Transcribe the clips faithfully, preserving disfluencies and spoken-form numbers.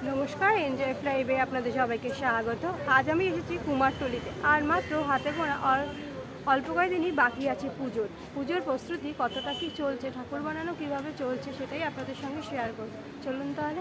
नमस्कार एनजय लाइवे आपनादेर सबाइके स्वागत। आज आमी एसेछि कुमारटुलिते और मात्र हाथे गोना और अल्प कयेकदिनই बाकी आछे पुजोर पुजोर प्रस्तुति कतटा कि चलছে ठाकुर बानानो किभाबे चलছে सेटाई आपनादेर संगे शेयर करब। चलुन ताहले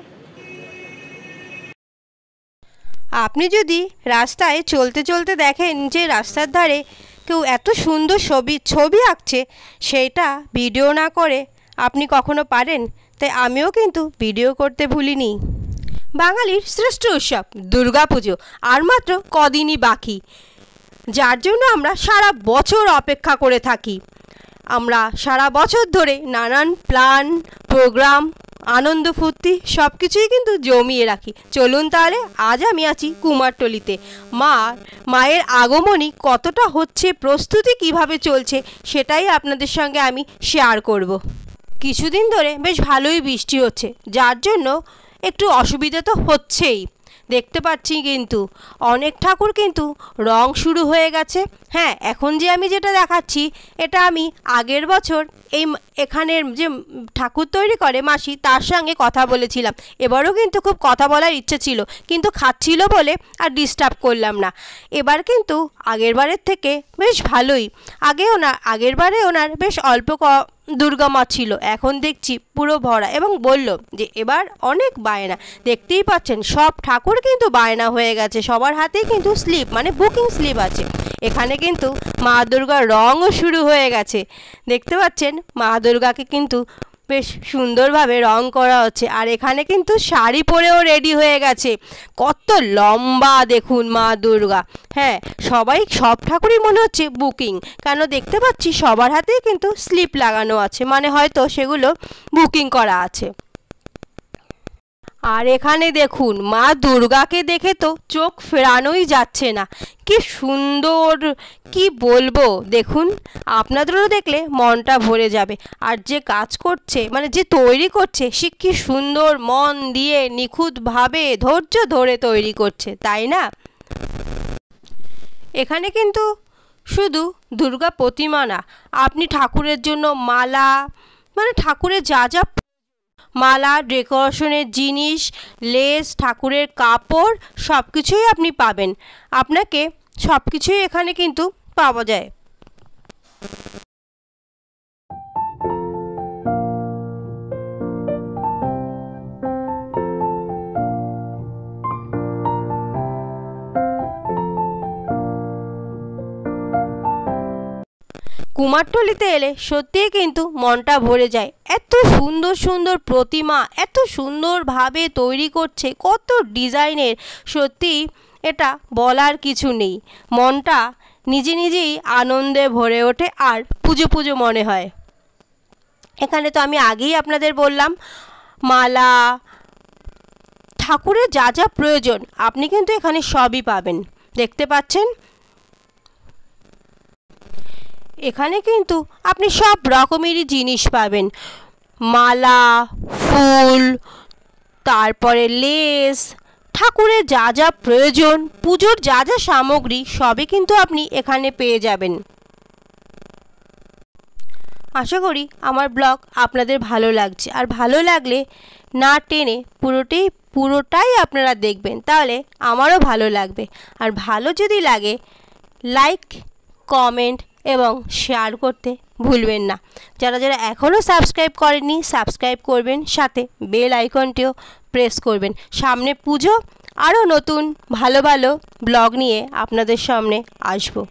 আপনি যদি রাস্তায় চলতে চলতে দেখেন যে রাস্তার ধারে কেউ এত সুন্দর ছবি ছবি আঁকছে সেটা ভিডিও না করে আপনি কখনো পারেন? তাই আমিও কিন্তু ভিডিও করতে ভুলিনি। বাঙালির শ্রেষ্ঠ উৎসব দুর্গাপুজো আর মাত্র কদিনই বাকি, যার জন্য আমরা সারা বছর অপেক্ষা করে থাকি। আমরা সারা বছর ধরে নানান প্ল্যান প্রোগ্রাম আনন্দ ফুর্তি সব কিছুই কিন্তু জমিয়ে রাখি। চলুন তাহলে আজ আমি আছি কুমারটুলিতে। মা মায়ের আগমনী কতটা হচ্ছে, প্রস্তুতি কিভাবে চলছে সেটাই আপনাদের সঙ্গে আমি শেয়ার করব। কিছুদিন ধরে বেশ ভালোই বৃষ্টি হচ্ছে, যার জন্য একটু অসুবিধা তো হচ্ছেই। দেখতে পাচ্ছি কিন্তু অনেক ঠাকুর কিন্তু রং শুরু হয়ে গেছে। হ্যাঁ, এখন যে আমি যেটা দেখাচ্ছি এটা আমি আগের বছর এই এখানের যে ঠাকুর তৈরি করে মাসি তার সঙ্গে কথা বলেছিলাম। এবারও কিন্তু খুব কথা বলার ইচ্ছে ছিল, কিন্তু খাচ্ছিল বলে আর ডিস্টার্ব করলাম না। এবার কিন্তু আগের বারের থেকে বেশ ভালোই। আগে ওনার আগের বারে ওনার বেশ অল্প ক দুর্গা মা ছিল, এখন দেখছি পুরো ভরা, এবং বলল যে এবার অনেক বায়না। দেখতেই পাচ্ছেন সব ঠাকুর কিন্তু বায়না হয়ে গেছে, সবার হাতেই কিন্তু স্লিপ মানে বুকিং স্লিপ আছে। এখানে কিন্তু মা দুর্গার রঙও শুরু হয়ে গেছে। দেখতে পাচ্ছেন মা দুর্গাকে কিন্তু বেশ সুন্দরভাবে রং করা হচ্ছে, আর এখানে কিন্তু শাড়ি পরেও রেডি হয়ে গেছে। কত লম্বা দেখুন মা দুর্গা। হ্যাঁ, সবাই সব ঠাকুরই মনে হচ্ছে বুকিং, কেন দেখতে পাচ্ছি সবার হাতেই কিন্তু স্লিপ লাগানো আছে, মানে হয়তো সেগুলো বুকিং করা আছে। আর এখানে দেখুন মা দুর্গাকে দেখে তো চোখ ফেরানোই যাচ্ছে না। কি সুন্দর, কি বলবো, দেখুন আপনাদেরও দেখলে মনটা ভরে যাবে। আর যে কাজ করছে মানে যে তৈরি করছে সে কি সুন্দর মন দিয়ে নিখুঁতভাবে ধৈর্য ধরে তৈরি করছে, তাই না? এখানে কিন্তু শুধু দুর্গা প্রতিমা না, আপনি ঠাকুরের জন্য মালা মানে ঠাকুরের যা যা মালা, ডেকোরেশনের জিনিস, লেস, ঠাকুরের কাপড় সব কিছুই আপনি পাবেন। আপনাকে সব কিছুই এখানে কিন্তু পাওয়া যায়। কুমারটুলিতে এলে সত্যিই কিন্তু মনটা ভরে যায়। এত সুন্দর সুন্দর প্রতিমা এত সুন্দরভাবে তৈরি করছে, কত ডিজাইনের, সত্যি এটা বলার কিছু নেই। মনটা নিজে নিজেই আনন্দে ভরে ওঠে আর পুজো পুজো মনে হয়। এখানে তো আমি আগেই আপনাদের বললাম মালা, ঠাকুরের যা যা প্রয়োজন আপনি কিন্তু এখানে সবই পাবেন। দেখতে পাচ্ছেন এখানে কিন্তু আপনি সব রকমেরই জিনিস পাবেন, মালা, ফুল, তারপরে লেস, ঠাকুরের যা যা প্রয়োজন, পুজোর যা যা সামগ্রী সবই কিন্তু আপনি এখানে পেয়ে যাবেন। আশা করি আমার ব্লগ আপনাদের ভালো লাগছে, আর ভালো লাগলে না টেনে পুরোটাই পুরোটাই আপনারা দেখবেন, তাহলে আমারও ভালো লাগবে। আর ভালো যদি লাগে লাইক, কমেন্ট এবং শেয়ার করতে ভুলবেন না। যারা যারা এখনও সাবস্ক্রাইব করেননি সাবস্ক্রাইব করবেন, সাথে বেল আইকনটিও প্রেস করবেন। সামনে পুজো, আরও নতুন ভালো ভালো ব্লগ নিয়ে আপনাদের সামনে আসবো।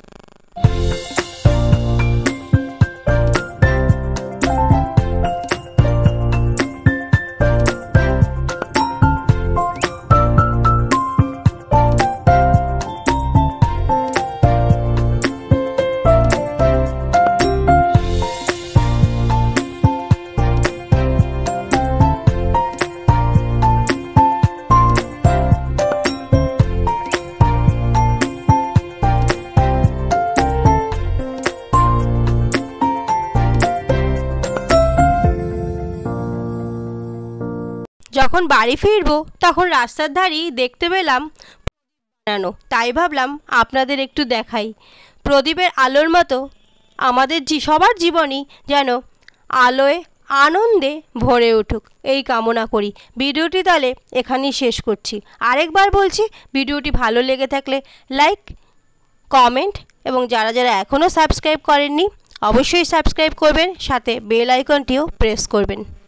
যখন বাড়ি ফিরবো তখন রাস্তার ধারেই দেখতে পেলাম বানানো, তাই ভাবলাম আপনাদের একটু দেখাই। প্রদীপের আলোর মতো আমাদের সবার জীবনই যেন আলোয় আনন্দে ভরে উঠুক এই কামনা করি। ভিডিওটি তাহলে এখানেই শেষ করছি। আরেকবার বলছি, ভিডিওটি ভালো লেগে থাকলে লাইক, কমেন্ট এবং যারা যারা এখনও সাবস্ক্রাইব করেননি অবশ্যই সাবস্ক্রাইব করবেন, সাথে বেল আইকনটিও প্রেস করবেন।